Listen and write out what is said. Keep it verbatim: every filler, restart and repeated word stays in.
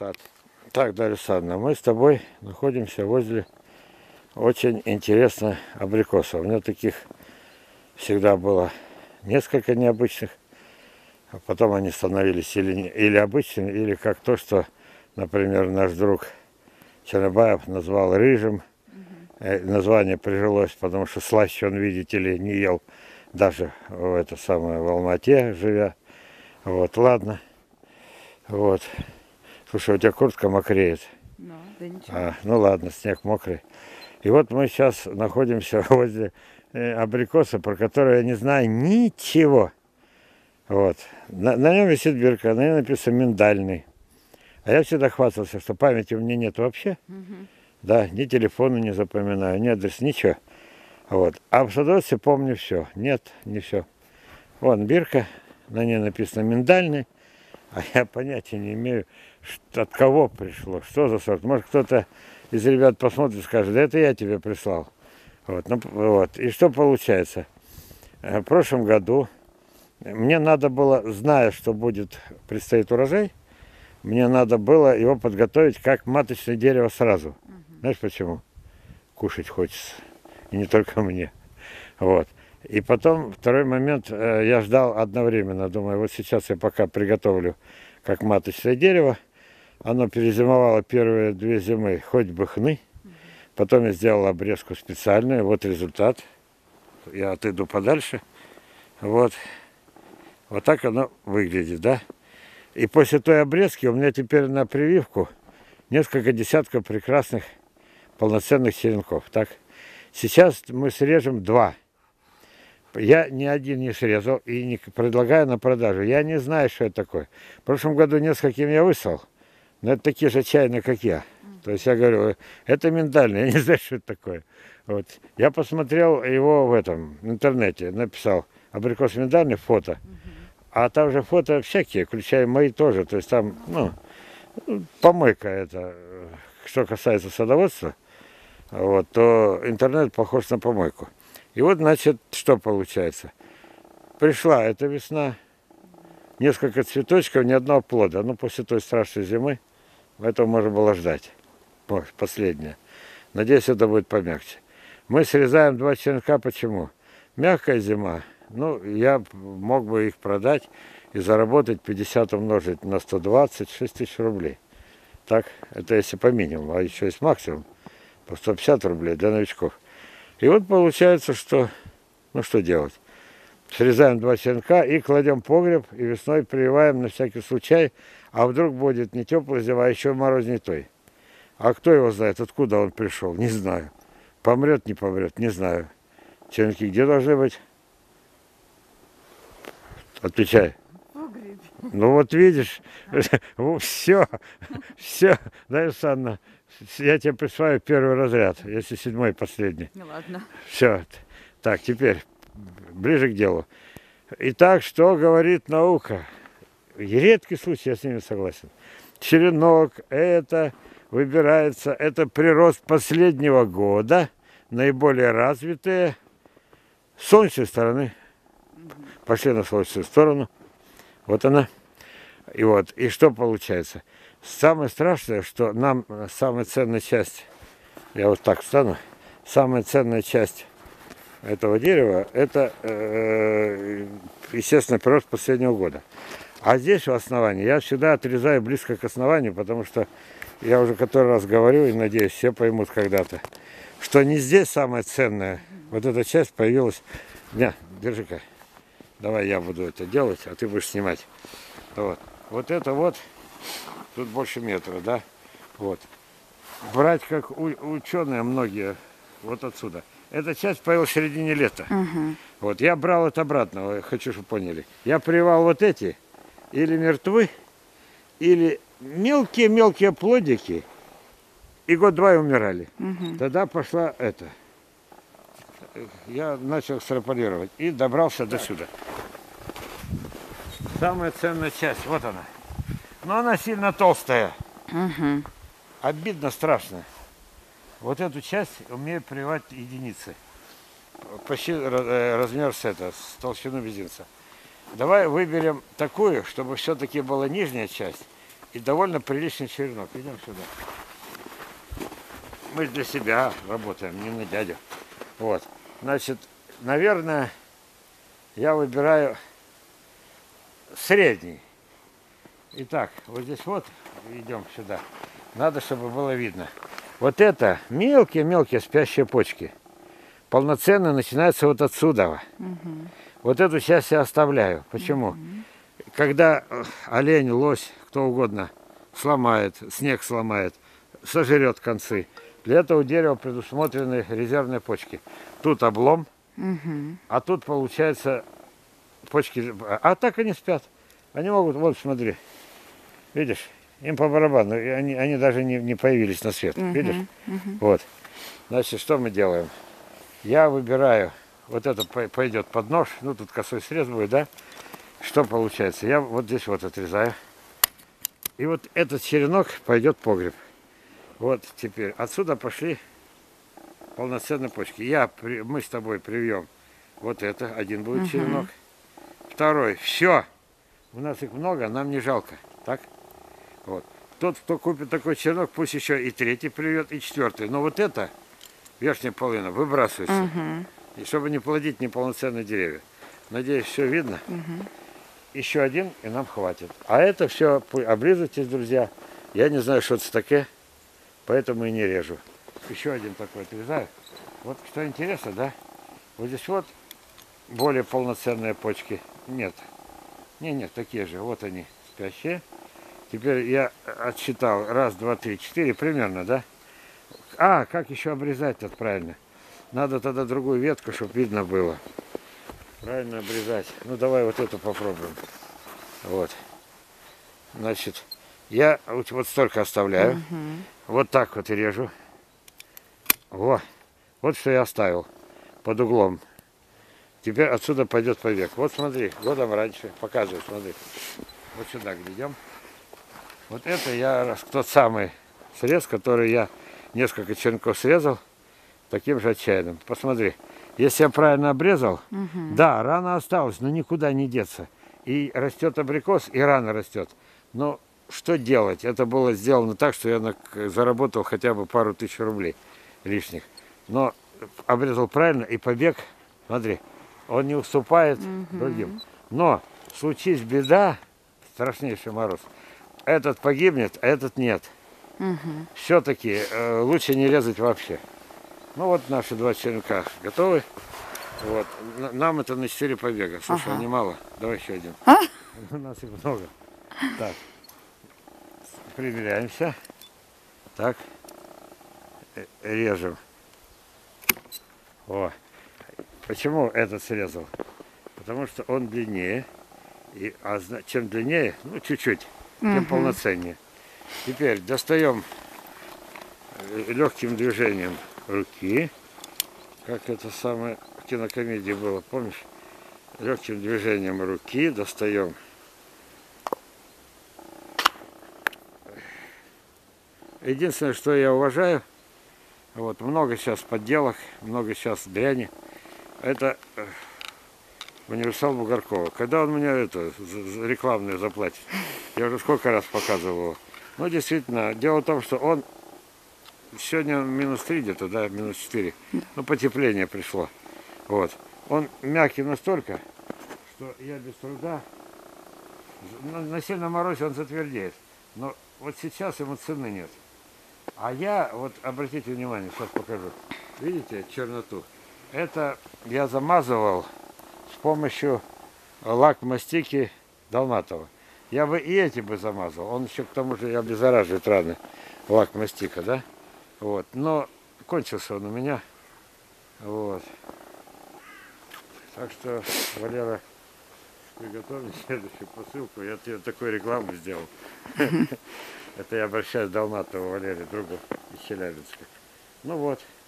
сад. Так, Дарья Александровна, мы с тобой находимся возле очень интересных абрикосов. У меня таких всегда было несколько необычных, а потом они становились или, или обычными, или как то, что, например, наш друг Чернобаев назвал рыжим. Угу. Название прижилось, потому что слаще он, видите ли, не ел даже в это самое в Алмате, живя. Вот, ладно. Вот. Слушай, у тебя куртка мокреет. Ну, да ничего. А, ну ладно, снег мокрый. И вот мы сейчас находимся возле э, абрикоса, про который я не знаю ничего. Вот. На, на нем висит бирка, на нем написано миндальный. А я всегда хвастался, что памяти у меня нет вообще. Угу. Да, ни телефона не запоминаю, ни адрес, ничего. Вот. А в садоводстве помню все. Нет, не все. Вон бирка, на ней написано миндальный. А я понятия не имею, что, от кого пришло, что за сорт. Может, кто-то из ребят посмотрит и скажет, да это я тебе прислал. Вот, ну, вот. И что получается? В прошлом году мне надо было, зная, что будет, предстоит урожай, мне надо было его подготовить как маточное дерево сразу. Угу. Знаешь почему? Кушать хочется. И не только мне. Вот. И потом, второй момент, я ждал одновременно, думаю, вот сейчас я пока приготовлю как маточное дерево. Оно перезимовало первые две зимы, хоть бы хны. Потом я сделал обрезку специальную, вот результат. Я отойду подальше. Вот. Вот так оно выглядит, да? И после той обрезки у меня теперь на прививку несколько десятков прекрасных полноценных черенков. Так, сейчас мы срежем два. Я ни один не срезал и не предлагаю на продажу. Я не знаю, что это такое. В прошлом году нескольким я выслал, но это такие же чайные, как я. То есть я говорю, это миндальный, я не знаю, что это такое. Вот. Я посмотрел его в этом, в интернете, написал абрикос миндальный, фото. А там же фото всякие, включая мои тоже. То есть там, ну, помойка это, что касается садоводства, вот, то интернет похож на помойку. И вот, значит, что получается? Пришла эта весна, несколько цветочков, ни одного плода. Ну, после той страшной зимы, этого можно было ждать. Вот, последнее. Надеюсь, это будет помягче. Мы срезаем два черенка, почему? Мягкая зима. Ну, я мог бы их продать и заработать пятьдесят умножить на сто двадцать, шесть тысяч рублей. Так, это если по минимуму, а еще есть максимум, по сто пятьдесят рублей для новичков. И вот получается, что, ну что делать? Срезаем два черенка и кладем в погреб, и весной прививаем на всякий случай, а вдруг будет не теплая зима, а еще мороз не той. А кто его знает, откуда он пришел, не знаю. Помрет, не помрет, не знаю. Черенки где должны быть? Отвечай. Погреб. Ну вот видишь, все, все, да, Санна, я тебе присваиваю первый разряд, если седьмой последний. Ну ладно. Все. Так, теперь ближе к делу. Итак, что говорит наука? Редкий случай, я с ними согласен. Черенок это выбирается, это прирост последнего года, наиболее развитые с солнечной стороны. Пошли на солнечную сторону. Вот она. И вот. И что получается? Самое страшное, что нам самая ценная часть, я вот так встану, самая ценная часть этого дерева, это, э, естественно, прирост последнего года. А здесь у основания я всегда отрезаю близко к основанию, потому что я уже который раз говорю, и надеюсь, все поймут когда-то, что не здесь самое ценное. Вот эта часть появилась. Не, держи-ка. Давай я буду это делать, а ты будешь снимать. Вот. Вот это вот, тут больше метра, да? Вот. Брать, как у, ученые многие, вот отсюда. Эта часть появилась в середине лета. Uh-huh. Вот. Я брал это обратно, хочу, чтобы поняли. Я прививал вот эти, или мертвы, или мелкие-мелкие плодики, и год-два и умирали. Uh-huh. Тогда пошла это. Я начал экстраполировать и добрался до сюда. Самая ценная часть, вот она. Но она сильно толстая. Угу. Обидно, страшно. Вот эту часть умею прививать единицы. Почти размер с, это, с толщину мизинца. Давай выберем такую, чтобы все-таки была нижняя часть. И довольно приличный черенок. Идем сюда. Мы для себя работаем, не на дядю. Вот. Значит, наверное, я выбираю средний. Итак, вот здесь вот, идем сюда. Надо, чтобы было видно. Вот это мелкие-мелкие спящие почки. Полноценно начинаются вот отсюда. Угу. Вот эту часть я оставляю. Почему? Угу. Когда олень, лось, кто угодно сломает, снег сломает, сожрет концы, для этого дерева предусмотрены резервные почки. Тут облом, угу. А тут получается почки. А так они спят. Они могут, вот смотри, видишь, им по барабану, и они, они даже не, не появились на свет, угу. Видишь? Угу. Вот. Значит, что мы делаем? Я выбираю, вот это пойдет под нож, ну тут косой срез будет, да? Что получается? Я вот здесь вот отрезаю. И вот этот черенок пойдет в погреб. Вот теперь отсюда пошли полноценные почки. Я, мы с тобой привьем вот это, один будет uh-huh. черенок. Второй, все. У нас их много, нам не жалко. Так? Вот. Тот, кто купит такой черенок, пусть еще и третий привьет, и четвертый. Но вот это, верхняя половина, выбрасывается. Uh-huh. И чтобы не плодить неполноценные деревья. Надеюсь, все видно. Uh-huh. Еще один, и нам хватит. А это все, облизывайтесь, друзья. Я не знаю, что это такое. Поэтому и не режу. Еще один такой отрезаю. Вот что интересно, да? Вот здесь вот более полноценные почки. Нет. Не, нет, такие же. Вот они, спящие. Теперь я отсчитал. Раз, два, три, четыре примерно, да? А, как еще обрезать-то правильно? Надо тогда другую ветку, чтобы видно было. Правильно обрезать. Ну, давай вот эту попробуем. Вот. Значит, я вот столько оставляю. Угу. Вот так вот и режу. Во. Вот что я оставил под углом. Теперь отсюда пойдет побег. Вот смотри, годом раньше. Показываю, смотри. Вот сюда глядим. Вот это я тот самый срез, который я несколько черенков срезал таким же отчаянным. Посмотри. Если я правильно обрезал, угу. Да, рана осталась, но никуда не деться. И растет абрикос, и рано растет. Но что делать? Это было сделано так, что я заработал хотя бы пару тысяч рублей лишних. Но обрезал правильно, и побег, смотри, он не уступает угу. другим. Но случись беда, страшнейший мороз, этот погибнет, а этот нет. Угу. Все-таки э, лучше не резать вообще. Ну вот наши два черенка готовы. Вот. Нам это на четыре побега. Слушай, ага. Немало. Давай еще один. А? У нас их много. Так. Примеряемся. Так. Режем. О. Почему этот срезал? Потому что он длиннее. И, а чем длиннее, ну чуть-чуть, тем угу. полноценнее. Теперь достаем легким движением руки, как это самое в кинокомедии было, помнишь? Легким движением руки достаем единственное, что я уважаю, вот много сейчас подделок, много сейчас дряни, это универсал Бугоркова. Когда он мне это рекламное заплатит? Я уже сколько раз показывал его. Ну действительно, дело в том, что он сегодня минус три где-то, да, минус четыре. Ну, потепление пришло. Вот. Он мягкий настолько, что я без труда... На сильном морозе он затвердеет. Но вот сейчас ему цены нет. А я, вот обратите внимание, сейчас покажу. Видите черноту? Это я замазывал с помощью лак-мастики Долматова. Я бы и эти бы замазал. Он еще к тому же и обеззараживает раны. Лак-мастика, да? Вот, но кончился он у меня. Вот. Так что, Валера, приготовь следующую посылку. Я тебе такую рекламу сделал. Это я обращаюсь к Долматову Валерию, другу из Челябинска. Ну вот.